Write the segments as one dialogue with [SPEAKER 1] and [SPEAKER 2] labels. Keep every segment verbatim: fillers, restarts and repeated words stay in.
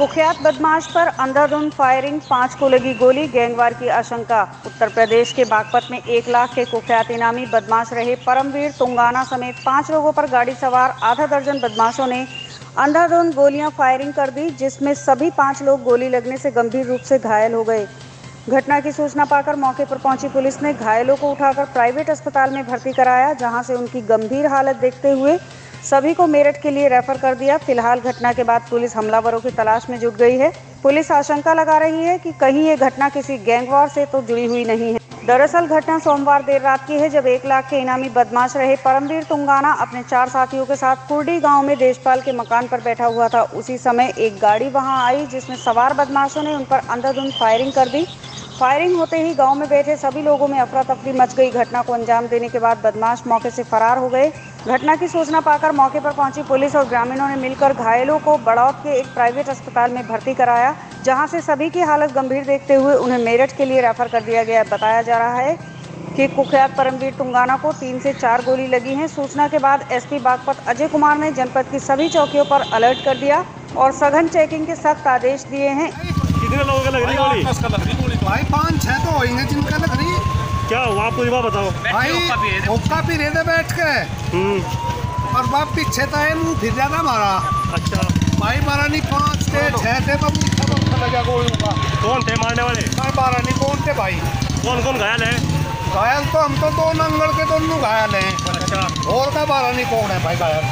[SPEAKER 1] कुख्यात बदमाश पर अंधाधुंध फायरिंग, पांच को लगी गोली, गैंगवार की आशंका। उत्तर प्रदेश के बागपत में एक लाख के कुख्यात इनामी बदमाश रहे परमवीर तुंगाना समेत पांच लोगों पर गाड़ी सवार आधा दर्जन बदमाशों ने अंधाधुंध गोलियां फायरिंग कर दी, जिसमें सभी पांच लोग गोली लगने से गंभीर रूप से घायल हो गए। घटना की सूचना पाकर मौके पर पहुंची पुलिस ने घायलों को उठाकर प्राइवेट अस्पताल में भर्ती कराया, जहां से उनकी गंभीर हालत देखते हुए सभी को मेरठ के लिए रेफर कर दिया। फिलहाल घटना के बाद पुलिस हमलावरों की तलाश में जुट गई है। पुलिस आशंका लगा रही है कि कहीं ये घटना किसी गैंगवार से तो जुड़ी हुई नहीं है। दरअसल घटना सोमवार देर रात की है, जब एक लाख के इनामी बदमाश रहे परमवीर तुंगाना अपने चार साथियों के साथ कुर्डी गांव में देशपाल के मकान पर बैठा हुआ था। उसी समय एक गाड़ी वहां आई, जिसमें सवार बदमाशों ने उन पर अंधाधुंध फायरिंग कर दी। फायरिंग होते ही गांव में बैठे सभी लोगों में अफरा तफरी मच गई। घटना को अंजाम देने के बाद बदमाश मौके से फरार हो गए। घटना की सूचना पाकर मौके पर पहुंची पुलिस और ग्रामीणों ने मिलकर घायलों को बड़ौद के एक प्राइवेट अस्पताल में भर्ती कराया, जहां से सभी की हालत गंभीर देखते हुए उन्हें मेरठ के लिए रेफर कर दिया गया। बताया जा रहा है कि कुख्यात परमवीर तुंगाना को तीन से चार गोली लगी हैं। सूचना के बाद एसपी बागपत अजय कुमार ने जनपद की सभी चौकियों पर अलर्ट कर दिया और सघन चेकिंग के सख्त आदेश दिए हैं।
[SPEAKER 2] कितने लोगों का लग रही गोली?
[SPEAKER 3] भाई पाँच छह तो होंगे जिनका लग रही।
[SPEAKER 2] क्या हुआ आपको, ये बात बताओ।
[SPEAKER 3] भाई हुक्का पी रहे थे बैठ के और बाप पीछे था मुँह फिर जाता मारा।
[SPEAKER 2] अच्छा
[SPEAKER 3] भाई मारा नहीं, पाँच थे छह थे तब लगा गोली का।
[SPEAKER 2] कौन थे मारने वाले?
[SPEAKER 3] भाई मारा नहीं कौन थे भाई।
[SPEAKER 2] कौन कौन घायल है?
[SPEAKER 3] घायल तो हम तो दो नंगल के दोनों घायल हैं।
[SPEAKER 2] अच्छा,
[SPEAKER 3] और का मारा नहीं कौन है भाई घायल।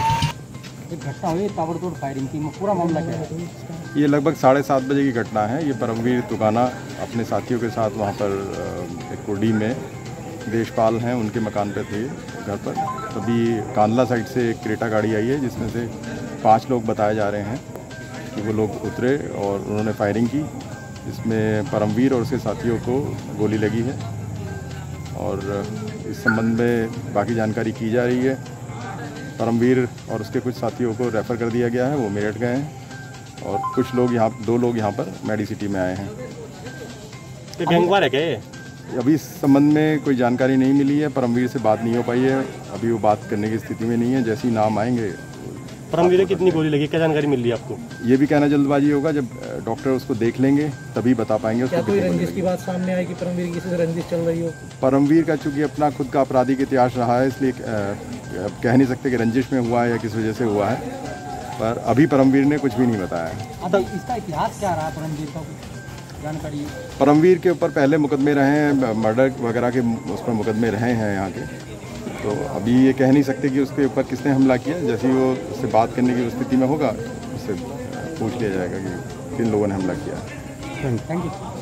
[SPEAKER 4] एक घटना हुई ताबड़तोड़ फायरिंग की, पूरा मामला क्या है?
[SPEAKER 5] ये लगभग साढ़े सात बजे की घटना है। ये परमवीर तुंगाना अपने साथियों के साथ वहाँ पर एक कुर्डी में देशपाल हैं, उनके मकान पे थे घर पर। तभी कांदला साइड से एक क्रेटा गाड़ी आई है, जिसमें से पांच लोग बताए जा रहे हैं कि वो लोग उतरे और उन्होंने फायरिंग की। इसमें परमवीर और उसके साथियों को गोली लगी है और इस संबंध में बाकी जानकारी की जा रही है। परमवीर और उसके कुछ साथियों को रेफ़र कर दिया गया है, वो मेरठ गए हैं और कुछ लोग यहाँ दो लोग यहाँ पर मेडिसिटी में आए हैं।
[SPEAKER 2] ये गैंगवार है क्या ये?
[SPEAKER 5] अभी इस संबंध में कोई जानकारी नहीं मिली है। परमवीर से बात नहीं हो पाई है, अभी वो बात करने की स्थिति में नहीं है। जैसे ही नाम आएंगे।
[SPEAKER 2] परमवीर कितनी गोली लगी, क्या जानकारी मिल रही है आपको?
[SPEAKER 5] ये भी कहना जल्दबाजी होगा, जब डॉक्टर उसको देख लेंगे तभी बता पाएंगे।
[SPEAKER 4] क्या कोई रंजिश की बात सामने आई कि परमवीर किसी से रंजिश चल रही हो?
[SPEAKER 5] परमवीर का चूँकि अपना खुद का आपराधिक इतिहास रहा है, इसलिए कह नहीं सकते कि रंजिश में हुआ है या किस वजह से हुआ है, पर अभी परमवीर ने कुछ भी नहीं बताया।
[SPEAKER 4] अब इसका इतिहास क्या रहा परमवीर का, जानकारी? परमवीर
[SPEAKER 5] के ऊपर पहले मुकदमे रहे हैं, मर्डर वगैरह के उस पर मुकदमे रहे हैं यहाँ के। तो अभी ये कह नहीं सकते कि उसके ऊपर किसने हमला किया। जैसे ही वो उससे बात करने की स्थिति में होगा, उससे पूछ लिया जाएगा कि किन लोगों ने हमला किया।
[SPEAKER 4] Thank you.